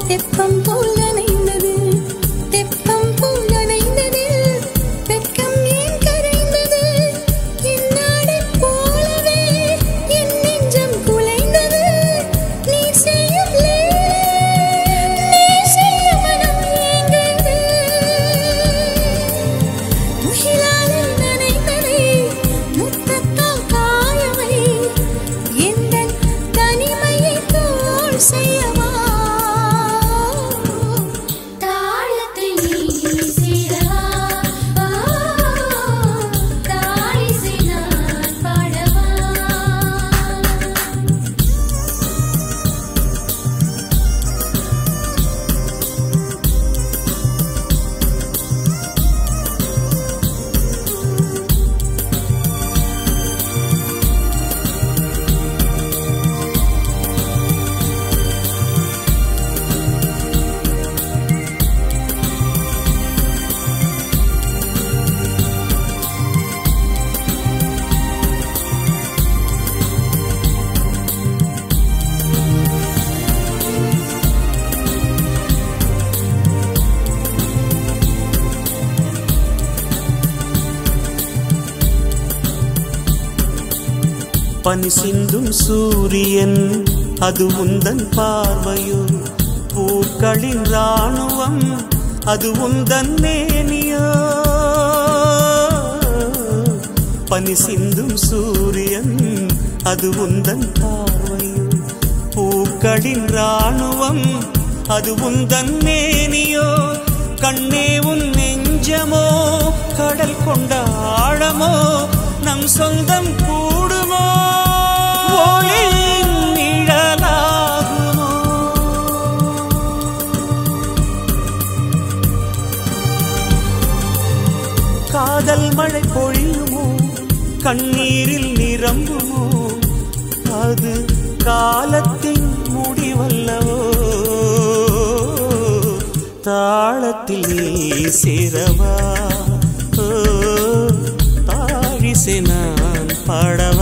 தெப்பம் போல் நனைந்தது தெப்பம் போல் நனைந்தது வெட்கம் ஏன் கரைந்தது என்னாடை போலவே என் நெஞ்சம் குலைந்தது நீ செய்யும் நீ செய்யும் மனம் ஏங்குது முகிலாலே நனைந்ததை முத்தத்தால் காயவை எந்தன் தனிமையை தோள் செய்யவா பனி சிந்தும் சூரியன் அது உந்தன் பார்வையோ பூக்களின் ராணுவம் அது உந்தன் மேனியோ பனி சிந்தும் சூரியன் அது உந்தன் பார்வையோ பூக்களின் ராணுவம் அது உந்தன் மேனியோ கண்ணே உன் நெஞ்சமோ கடல் கொண்ட ஆழமோ நம் சொந்தம் கூடுமோ ஒளியின் நிழலாகுமோ காதல் மழை பொழியுமோ கண்ணீரில் நிரம்புமோ அது காலத்தின் முடிவல்லவோ தாளத்தில் நீ சேரவா தாழிசை நான் பாடவா